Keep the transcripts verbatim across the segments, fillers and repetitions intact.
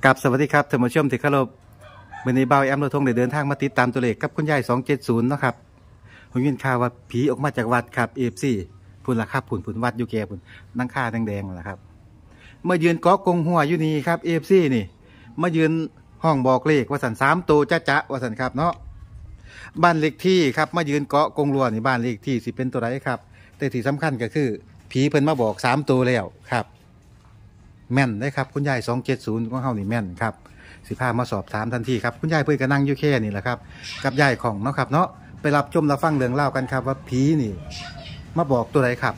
กับสวัสดีครับท่านผู้ชมที่เคารพวันนี้บ่าวแอมเราทงได้เดินทางมาติดตามตัวเลขกับคุณยายสองเจ็ดศูนย์เนาะครับผมยินข่าวว่าผีออกมาจากวัดครับเอฟซีพุ่นละครับพุ่นพุ่นวัดอยู่แก่พุ่นนั่งค่าแดงๆนั่นแหละครับเมื่อยืนเกาะกงหัวอยู่นี่ครับเอฟซีนี่มายืนห้องบอกเลขว่าสันสามตัวจ้าจ้าว่าสันครับเนาะบ้านเลขที่ครับมายืนเกาะกงลัวนี่บ้านเลขที่สิเป็นตัวไรครับแต่ที่สำคัญก็คือผีเพิ่นมาบอกสามตัวแล้วครับแม่นได้ครับคุณยายสองเจ็ดศูนย์ของเฮานี่แม่นครับสิพามาสอบถามทันทีครับคุณยายเพิ่นก็นั่งอยู่แค่นี่แหละครับกับยายของเนาะครับเนาะไปรับชมรับฟังเรื่องเล่ากันครับว่าผีนี่มาบอกตัวไหนครับ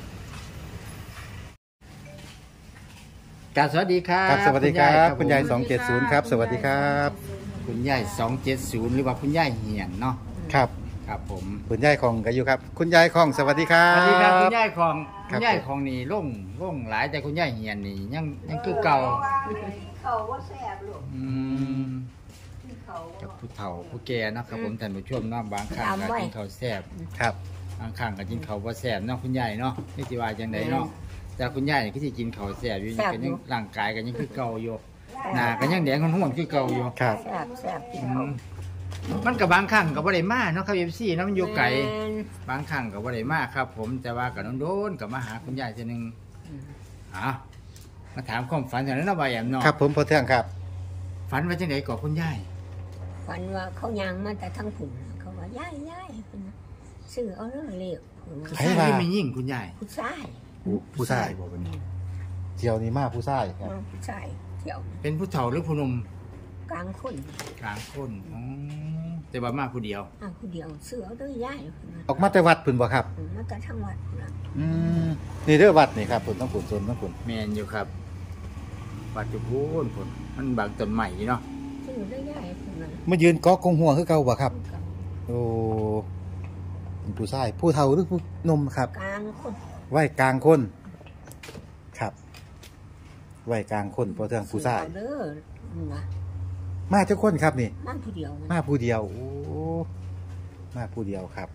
กราบสวัสดีครับครับสวัสดีครับคุณยายสองเจ็ดศูนย์ครับสวัสดีครับคุณยายสองเจ็ดศูนย์หรือว่าคุณยายเหียนเนาะครับครับผมคุณยายของก็อยู่ครับคุณยายของสวัสดีครับสวัสดีครับคุณยายของคุณยายของนี่ล่งล่งหลายแต่คุณยายเหียนนี่ยังยังคือเก่าเขาว่าแซ่บลูกอืมกับผู้เฒ่าผู้แก่นะครับผมท่านผู้ชมเนาะบางครั้งก็กินข้าวแซ่บครับบางครั้งก็กินข้าวบ่แซ่บเนาะคุณยายเนาะนี่สิว่าจังไดเนาะแต่คุณยายนี่ก็สิกินข้าวแซ่บอยู่ก็ยังร่างกายก็ยังคือเก่าอยู่หน้าก็ยังแดงหุ่นๆคือเก่าอยู่ครับแซ่บแซ่บกินข้าวมันกับบางครั้งก็บ่ได้มาเนาะครับ เอฟ ซี เนาะมันอยู่ไกลบางครั้งก็บ่ได้มาครับผมแต่ว่าก็โดนๆก็มาหาคุณยายเทื่อนึงอ่ะมาถามความฝันอย่างนั้นเนาะบ่ายแอมเนาะครับผมพอเที่ยงครับฝันว่าจังได๋ก็คุณยายฝันว่าเขายางมาแต่ทั้งผุ่นเขาว่ายายยายซื้อเอาเรื่องเลขผู้ชายที่ไม่ยิ่งคุณยายผู้ชายผู้ชายบ่บัดนี้เที่ยวนี้มาผู้ชายครับผู้ชายเที่ยวเป็นผู้เฒ่าหรือผู้หนุ่มกลางคนกลางคนอ๋อแต่ว่ามาผู้เดียวอ่าผู้เดียวเสือด้วยยายออกมาแต่วัดพุ่นบ่ครับมาแต่ทั้งวัดนะอืมนี่เด้อวัดนี่ครับพุ่นต้องพุ่นซนต้องพุ่นแม่นอยู่ครับวัดอยู่พุ่นพุ่นมันบางต้นใหม่เนาะเสือด้วยยายมายืนเกาะกงหัวคือเก่าบ่ครับโอ้เป็นผู้ชายผู้เฒ่าหรือผู้หนุ่มครับกลางคนวัยกลางคนครับวัยกลางคนเพราะเรื่องผู้ชายเด้อนะมาเจ้าคนครับนี่มาผู้เดียวมาผู้เดียวโอ้มาผู้เดียวครับ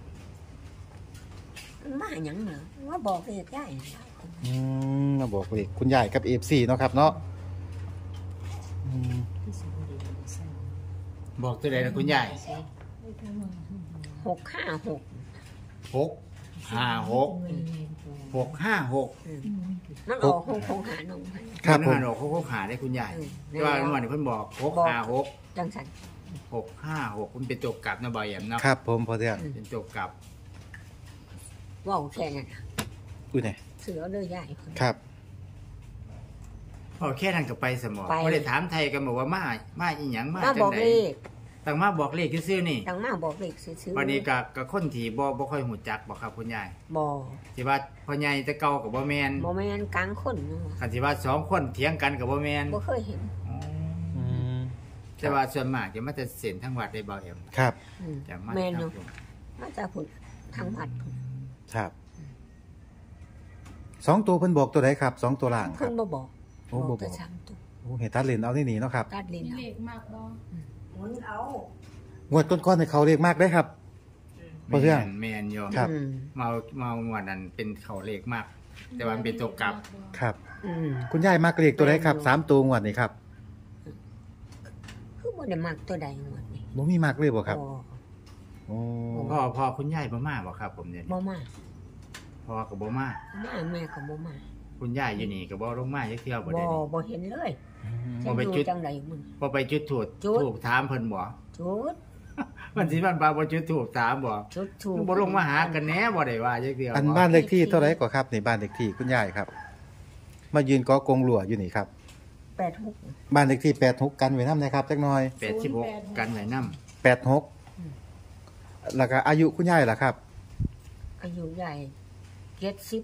มาหยังเหรอว่าบอกเลขได้อืมมาบอกเลขคุณยายกับเอฟซีเนาะครับเนาะบอกตัวไหนนะคุณยายหกห้าหกหกห้าหกหกห้าหกมันออกหกหกหาหนึ่งครับผมหกหกหาได้คุณยายที่ว่าเมื่อวานเพิ่นบอกหกห้าหกจังสันหกห้าหกคุณเป็นโจกกลับนะบอยแอมนะครับผมพอเที่ยงเป็นโจกกลับว่าวแค่นั้นอุ้ยไหนเสือเลยใหญ่ครับพอแค่นั้นก็ไปสมองไม่ได้ถามไทยกันบอกว่ามามาอีหยังมาจังไดต่างมาบอกเลขซื่อนี่ต่างมาบอกเลขซื่อวันนี้กับกับคนที่บ่บ่ค่อยหูจักบอกครับคุณยายบ่ที่ว่าพ่อใหญ่จะเก่ากับบ่แมนบ่แมนกลางคนคันที่ว่าสองคนเถียงกันกับบ่แมนบ่เคยเห็นแต่ว่าส่วนมากจะมาจะเส้นทั้งวัดได้บ่เอ็มครับจากมาแม่นเนาะมาจากพุ่นทางวัดครับสองตัวเพิ่นบอกตัวไหนครับสองตัวล่างครับเพิ่นบ่บอกโอ้บ่บอกโอ้เห็นตัดเลนเอาที่นี่เนาะครับตัดเลนเลขมากบ่หมุนเอางวดก้อนๆในเขาเลขมากได้ครับเพราะเรื่องแมนโยมครับมามาวันนั้นเป็นเขาเลขมากแต่ว่าเป็นตัวกลับครับคุณยายมากเลขตัวไหนครับสามตัวงวดนี่ครับคือบ่ได้มากตัวใดงวดนี่บ่มีมากเลยบ่ครับโอ้พ่อพ่อคุณยายบ่มาบ่ครับผมเนี่ยบ่มาพ่อกับบ่มามาแม่กับบ่มาคุณยายอยู่นี่กับบ่ลงมาจักเที่ยวบ่ได้บ่บ่เห็นเลยบ่ไปจุดจังไดมึงบ่ไปจุดถูกถูกถามเพิ่นบ่จุดมันสิบ้านปลาบ่จุดถูกถามบ่จุดถูกบ่ลงมาหากันแหน่บ่ได้ว่าจักเที่ยวอันบ้านเลขที่เท่าไหร่กว่าครับนี่บ้านเลขที่คุณยายครับมายืนเกาะกงหลัวอยู่นี่ครับแปดหกบ้านเลขที่แปดหกกันไว้นำนะครับจักหน่อยแปดสิบหกกันไว้นำแปดหกแล้วก็อายุคุณยายล่ะครับอายุยายเจ็ดสิบ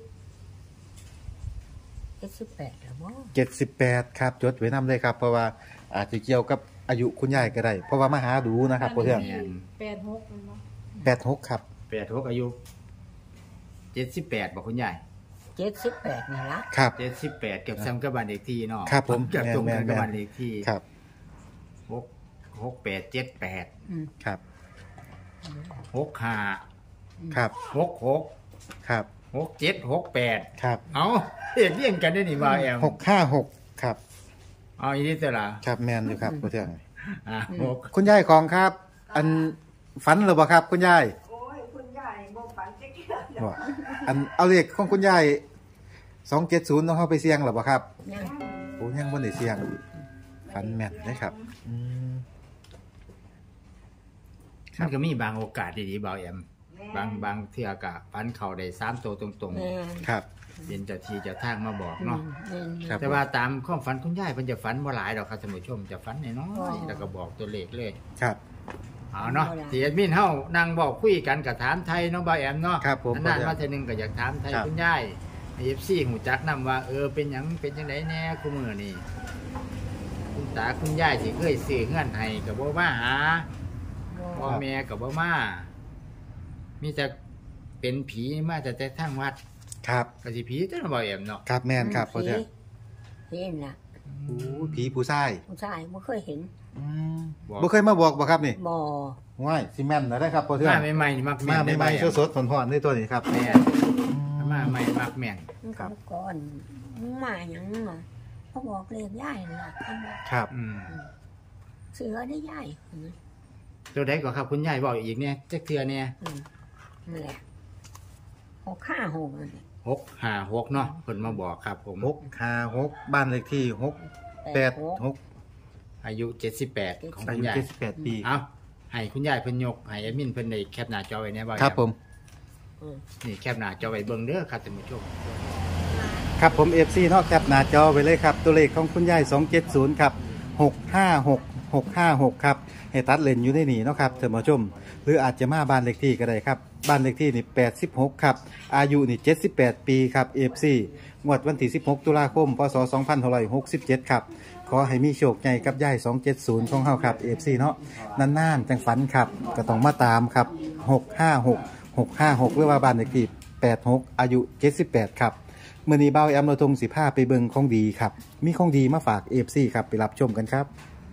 เจ็ดสิบแปดแล้วบ่เจ็ดสิบแปดครับจดไว้นำเลยครับเพราะว่าอาจจะเกี่ยวกับอายุคุณยายก็ได้เพราะว่ามาหาดูนะครับพ่อเทื่องแปดหกเนาะแปดหกครับแปดหกอายุเจ็ดสิบแปดบ่คุณยายเจ็ดสิบแปดนี่ล่ะครับเจ็ดสิบแปดเก็บซ้ำกับบ้านเลขที่เนาะครับผมเก็บตรงกันกับบ้านเลขที่ครับหก หก แปด เจ็ด แปดอืมครับหก ห้าครับหก หกครับหก เจ็ด หก แปดครับเอ้าเรียกเรียงกันได้นี่บ่าแอมหก ห้า หกครับเอาอีนี่ตัวละครับแม่นอยู่ครับพ่อเทืองอ่ะหกคุณยายของครับ อันฝันหรือเปล่าครับ คุณยายโอ้ยคุณยายบ่ฝันจักเทื่อบ่อันเอาเลขของคุณยายสองเจ็ดศูนย์ต้องเข้าไปเสี่ยงหรือเปล่าครับยังโอ้ยังบ่ได้เสี่ยงฝันแม่นเลยครับอืมมันก็มีบางโอกาสดีๆเบาแอมบางบางเที่ยก็ฟันเข่าได้สามตัวตรงแม่นครับๆเป็นเจ้าที่เจ้าทางมาบอกเนาะแม่นครับแต่ว่าตามความฝันคุณยายเพิ่นจะฝันบ่หลายดอกครับท่านผู้ชมจะฝันน้อยๆแล้วก็บอกตัวเลขเลยครับเอาเนาะที่แอดมินเฮานั่งบอกคุยกันก็ถามไทยเนาะเบาแอมเนาะครับผมนานๆมาเทื่อนึงก็อยากถามไทยครับคุณยาย เอ เอฟ ซี หูจักนํว่าเออเป็นหยังเป็นจังไดแน่คุมื้อนี่คุณตาคุณยายที่เคยซื้อเฮือนให้ก็บ่มาหาพ่อแม่ก็บ่มามีแต่เป็นผีมาแต่แต่ทางวัดครับก็สิผีตัวบ่แอมเนาะครับแม่นครับพ่อเทืองเห็นน่ะโอ้ผีผู้ชายผู้ชายบ่เคยเห็นอืมบ่เคยมาบอกบ่ครับนี่บ่ว้ายสิแม่นนะได้ครับพ่อเทืองมาใหม่ๆนี่มักแม่มานได้ใหม่บ่แอๆสดๆหอนๆในตัวนี้ครับแม่นมาใหม่มักแม่นมันครัก็บก่อนมึงมาหยังมาเขาบอกเลขยายนั่นล่ะเขาบอกครับอืมเสือได้ยายตัวใดก็ครับคุณยายบอกอีกเนี่ยจักเทื่อเนี่ยอืมนั่นแหละหกห้าหกนั่นแหละหกห้าหกเนาะเพิ่นมาบอกครับผมหกห้าหกบ้านเลขที่หกแปดหกอายุเจ็ดสิบแปดของอาคุณยุยายเจ็ดสิบแปดปีเอาให้คุณยายเพิ่นยกให้แอดมินเพิ่นได้แคปหน้าจอไว้แน่บ่ครับผมอืมนี่แคปหน้าจอไว้เบิ่งเด้อครับท่านผู้ชมครับผม เอฟ ซี เนาะแคปหน้าจอไว้เลยครับ ตัวเลขของคุณยายสองเจ็ดศูนย์ครับหกห้าหก หกห้าหกครับให้ตัดเลนอยู่ในนี่เนาะครับท่านผู้ชม หรืออาจจะมาบ้านเลขที่ก็ได้ครับบ้านเลขที่นี่แปดสิบหกครับอายุนี่เจ็ดสิบแปดปีครับ เอฟ ซี งวดวันที่สิบหกตุลาคมพศสองพันหกร้อยหกสิบเจ็ดครับขอให้มีโชคใหญ่กับยายสองเจ็ดศูนย์ของเฮาครับ เอฟ ซี เนาะนานๆจังฝันครับก็ต้องมาตามครับหกห้าหก หกห้าหกหรือว่าบ้านเลขที่แปดหกอายุเจ็ดสิบแปดครับมื้อนี้เบาแอมเราทงสิพาไปเบิ่งของดีครับมีของดีมาฝาก เอฟ ซี ครับไปรับชมกันครับ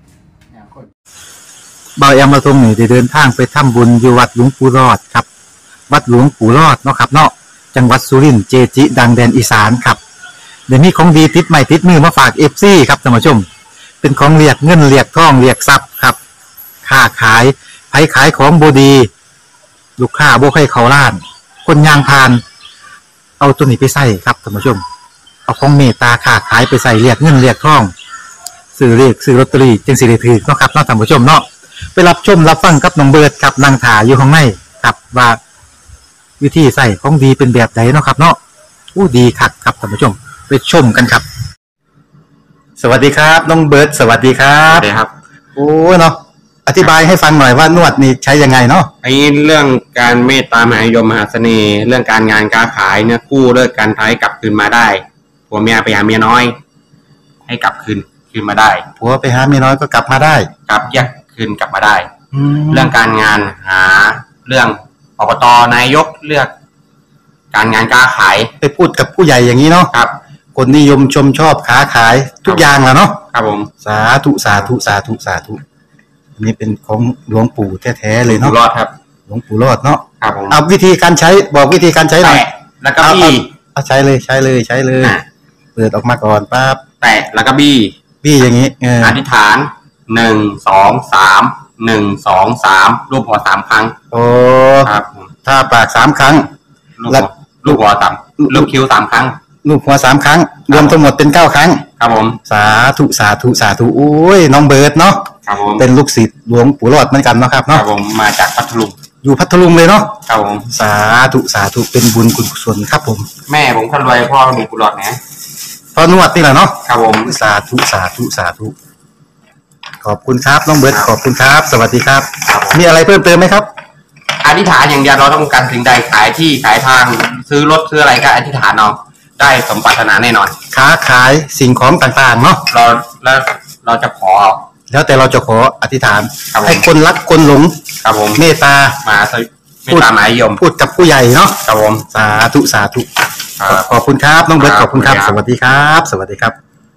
เบาแอมเราทงนี่ได้เดินทางไปทำบุญอยู่วัดหลวงปู่รอดครับวัดหลวงปู่รอดเนาะครับเนาะจังหวัดสุรินทร์เจจิ ดังแดนอีสานครับเดี๋ยวนี้ของดีติดใหม่ติดมือมาฝาก เอฟ ซี ครับท่านผู้ชมเป็นของเรียกเงินเรียกทองเรียกทรัพย์ครับค้าขายไผขายของบ่ดีลูกค้าบ่ให้เขาล้าน คนยางพาน เอาตัวนี้ไปใส่ครับท่านผู้ชม เอาของเมตตาค้าขายไปใส่เรียกเงินเรียกทองซื้อเรียกซื้อลอตเตอรี่จึงสิได้ถือเนาะครับเนาะท่านผู้ชมเนาะไปรับชมรับฟังกับน้องเบิร์ดครับนางถาอยู่ข้างในครับว่าวิธีใส่ของดีเป็นแบบไหนเนาะครับ เนาะอู้ดีคักครับท่านผู้ชมไปชมกันครับ สวัสดีครับน้องเบิร์ดสวัสดีครัครับ บเลยครับโอ้เนาะอธิบายให้ฟังหน่อยว่านวดนี่ใช้ยังไงเนาะไอ้เรื่องการเมตตามหานิยมมหาเสน่ห์ เรื่องการงานการขายเนี่ยกู้เลิกการท้ายกลับคืนมาได้ผัวเมียไปหาเมียน้อย ให้กลับคืนคืนมาได้ผัวไปหาเมียน้อยก็กลับมาได้กลับแยกคืนกลับมาได้แล้เรื่วองการงานหาเรื่องอบตนายกเลือก การงานการขายไปพูดกับผู้ใหญ่อย่างนี้เนาะครับคนนิยมชมชอบค้าขายทุกอย่างแหละเนาะครับผมสาธุสาธุสาธุสาธุอันนี้เป็นของหลวงปู่แท้ๆเลยอยู่เนาะรอดครับหลวงปู่รอดเนาะครับผมเอาวิธีการใช้บอกวิธีการใช้หน่อยแตะแล้วก็บี้เอาใช้เลยใช้เลยใช้เลยอ่ะเปิดออกมาก่อนปั๊บแตะแล้วก็บี้พี่อย่างนี้เอออธิษฐานหนึ่งสองสามหนึ่งสองสามรูปหัวสามครั้งโอ้ครับผมถ้าปากสามครั้งลูกแล้หัววลูกหัวสามลูกคิ้วสามครั้งลูกหัวสามครั้ง รวมทั้งหมดเป็นเก้าครั้งครับผมสาธุสาธุสาธุโอ้ยน้องเบิร์ดเนาะครับผมเป็นลูกศิษย์หลวงปู่รอดเหมือนกันเนาะครับครัเนาะบผมมาจากพัทลุงอยู่พัทลุงเลยเนาะครับผมสาธุสาธุเป็นบุญกุศลครับผมแม่ผมคนรวยพ่อมีกุหลาบนะพอนวดนี่แหละเนาะครับผมสาธุสาธุสาธุขอบคุณครับน้องเบิร์ดขอบคุณครับ สวัสดีครับครับผมมีอะไรเพิ่มเติมไหมครับอธิษฐานอย่างเดียวเราต้องการสิ่งใดขายที่ขายทางซื้อรถซื้ออะไรก็อธิษฐานเอาได้สมปรารถนาแน่นอนค้าขายสิ่งของต่างๆเนาะเราแล้วเราจะขอแล้วแต่เราจะขออธิษฐานครับผมให้คนรักคนหลงครับผมเมตตามาสวิไม่ตามหมายยมพูดกับผู้ใหญ่เนาะครับผมสาธุสาธุครับขอบคุณครับน้องเบิร์ตคขรับอบคุณครับขอบสคุณครับวัสดีครับ สวัสดีครับ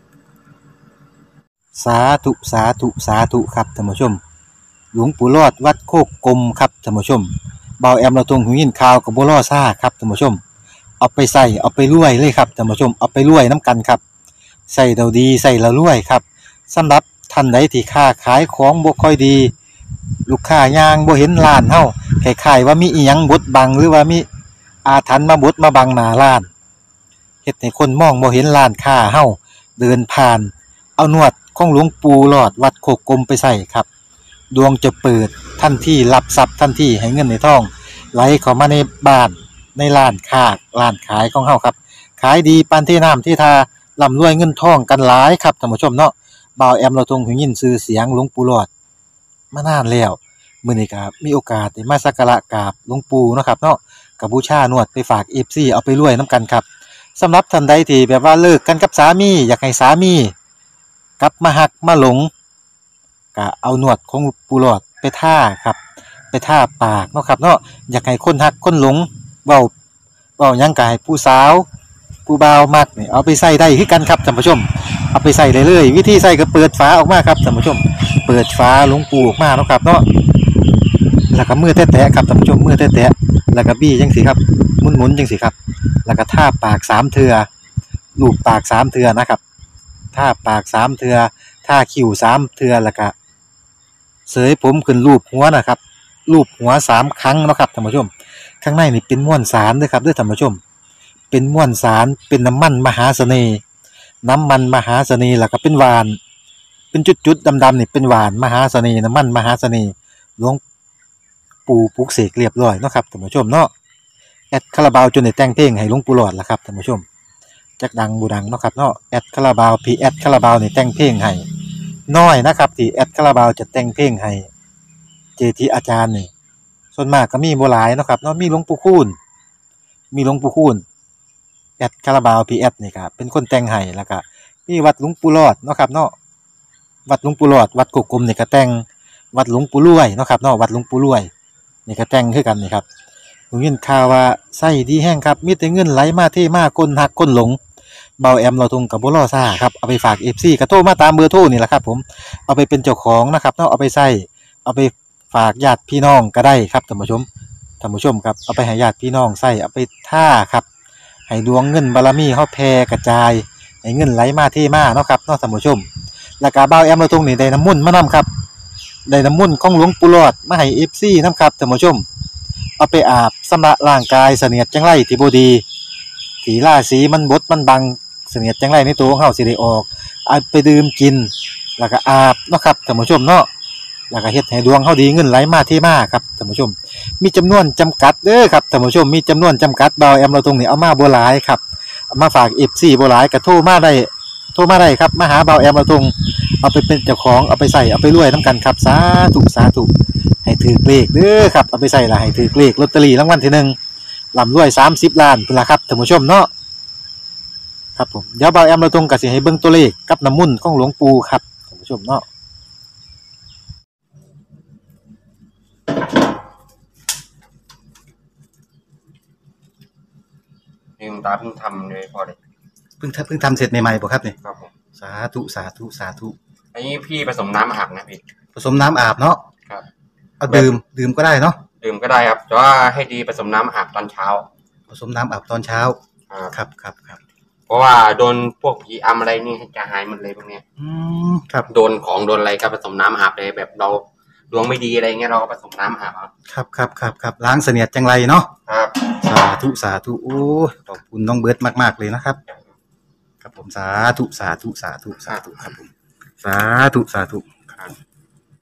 สาธุสาธุสาธุครับท่านผู้ชม หลวงปู่รอดวัดโคกกลมครับท่านผู้ชมเบาแอมเราตรงหูยินข่าวกับบัวล่อซ่าครับท่านผู้ชม เอาไปใส่เอาไปรวยเลยครับท่านผู้ชมเอาไปรวยน้ำกันครับใส่เราดีใส่เรารวยครับสำหรับท่านใดที่ค้าขายของบ่ค่อยดี ลูกค้ายางบ่เห็นร้านเฮาคล้ายๆว่ามีอีหยังบดบังหรือว่ามีอาถรรพ์มาบดมาบังหน้าร้านเฮ็ดให้คนมองบ่เห็นร้านค้าเฮาเดินผ่าน เอานวดของหลวงปู่หลอดวัดโคกกลมไปใส่ครับ ดวงจะเปิดทันทีรับทรัพย์ทันทีให้เงินในท้องไหลเข้ามาในบ้านในร้านค้าร้านขายของเฮาครับขายดีปานที่น้ำที่ทาร่ำรวยเงินทองกันหลายครับท่านผู้ชมเนาะบ่าวแอมเราทรงหูยินชื่อเสียงหลวงปู่หลอดมานานแล้วมื้อนี้ก็มีโอกาสได้มาสักการะกราบหลวงปู่เนาะครับเนาะก็บูชานวดไปฝาก เอฟ ซี เอาไปรวยนํกันครับสำหรับท่านใดที่แบบว่าเลิกกันกับสามีอยากให้สามีกลับมาหักมาหลงก็เอานวดของปู่หลอดไปท่าครับไปท่าปากเนาะครับเนาะอยากให้คนหักคนหลงเว้าเว้าหยังก็ให้ผู้สาวผู้บ่าวมักนี่เอาไปใส่ได้คือกันครับท่านผู้ชมเอาไปใส่ได้เลยวิธีใส่ก็เปิดฝาออกมาครับท่านผู้ชมเปิดฝาหลวงปู่ออกมาเนาะครับเนาะแล้วก็มือแตะๆครับท่านผู้ชมมือแตะๆแล้วก็บี้จังซี่ครับหมุนๆจังซี่ครับแล้วก็ท่าปากสามเทื่อลูบปากสามเทื่อนะครับท่าปากสามเทื่อท่าคิ้วสามเทื่อแล้วก็เสยผมขึ้นรูปหัวนะครับรูปหัวสามครั้งเนาะครับท่านผู้ชมข้างในนี่เป็นม้วนสารเด้อครับเด้อท่านผู้ชมเป็นม้วนสารเป็นน้ำมันมหาเสน่ห์น้ำมันมหาเสน่ห์แล้วก็เป็นหวานเป็นจุดๆดำๆนี่เป็นหวานมหาเสน่ห์น้ำมันมหาเสน่ห์หลวงปู่ปลุกเสกเรียบร้อยเนาะครับท่านผู้ชมเนาะแอดคาราบาวจนได้แต่งเพลงให้หลวงปู่หลอดล่ะครับท่านผู้ชมจักดังบูดังเนาะครับเนาะแอดคาราบาวพีแอดคาราบาวนี่แต่งเพลงให้น้อยนะครับที่แอดคาราบาวจะแต่งเพลงให้เจทีอาจารย์นี่ส่วนมากก็มีบ่หลายเนาะครับเนาะมีหลวงปู่คูณมีหลวงปู่คูณแอดคาราบาวพีแอดนี่ครับเป็นคนแต่งให้แล้วก็มีวัดหลวงปู่หลอดเนาะครับเนาะวัดหลวงปู่หลอดวัดกกกลมนี่ก็แต่งวัดหลวงปู่รวยเนาะครับเนาะวัดหลวงปู่รวยนี่ก็แต่งคือกันนี่ครับผมยินข่าวว่าไส้ดีแห้งครับมีแต่เงินไหลมาเทมาคนหักคนหลงเบาแอมเราทุงกับบ่รอซ่าครับเอาไปฝาก เอฟ ซี ก็โทรมาตามเบอร์โทรนี่แหละครับผมเอาไปเป็นเจ้าของนะครับเนาะเอาไปใส่เอาไปฝากญาติพี่น้องก็ได้ครับท่านผู้ชมท่านผู้ชมครับเอาไปให้ญาติพี่น้องใส่เอาไปท่าครับให้ดวงเงินบารมีเฮาแผ่กระจายให้เงินไหลมาเทมาเนาะครับเนาะท่านผู้ชมแล้วก็เบาแอมเราทุงนี่ได้น้ำมุ่นต์มานํครับได้น้ำมุ่นต์ของหลวงปู่หลอดมาให้ เอฟ ซี นำครับท่านผู้ชมเอาไปอาบสำระร่างกายเสนียดจังไรที่บ่ดีที่ราศีมันบดมันบังเสนียดจังไรในตัวของเฮาสิได้ออกเอาไปดื่มกินแล้วก็อาบเนาะครับท่านผู้ชมเนาะแล้วก็เฮ็ดให้ดวงเฮาดีเงินไหลมาเทมาครับท่านผู้ชมมีจำนวนจำกัดเด้อครับท่านผู้ชมมีจำนวนจำกัดเบาแอมเราตรงนี้เอามาบ่หลายครับเอามาฝาก เอฟ ซี บ่หลายก็โทรมาได้โทรมาได้ครับมาหาเบาแอมเราตรงเอาไปเป็นเจ้าของเอาไปใส่เอาไปรวยนํกันครับสาธุสาธุให้ถือเลขเด้อครับเอาไปใส่ละให้ถือเลขลอตเตอรี่รางวัลที่หนึ่งร่ำรวยสามสิบล้านพุ่นล่ะครับท่านผู้ชมเนาะครับผมเดี๋ยวเบาแอมเราตรงก็สิให้เบิ่งตัวเลขกับน้ำมุ่นต์ของหลวงปู่ครับท่านผู้ชมเนาะนี่หลวงตาเพิ่งทำเลยพอเลยเพิ่งทำเพิ่งทำเสร็จใหม่ๆบ่ครับเนี่ยครับผมสาธุสาธุสาธุอันนี้พี่ผสมน้ำอาบนะพี่ผสมน้ำอาบเนาะครับเอาดื่มดื่มก็ได้เนาะดื่มก็ได้ครับแต่ว่าให้ดีผสมน้ำอาบตอนเช้าผสมน้ำอาบตอนเช้าครับครับครับครับเพราะว่าโดนพวกผีอำอะไรนี่จะหายหมดเลยพวกเนี้ยอืมครับโดนของโดนอะไรก็ผสมน้ำอาบเลยแบบเราดวงไม่ดีอะไรเงี้ยเราก็ผสมน้ำอาบเอาครับครับครับครับล้างเสนียดจังไรเนาะครับสาธุสาธุโอ้ยขอบคุณน้องเบิร์ตมากๆเลยนะครับ ครับผมสาธุสาธุสาธุสาธุครับผมสาธุสาธุ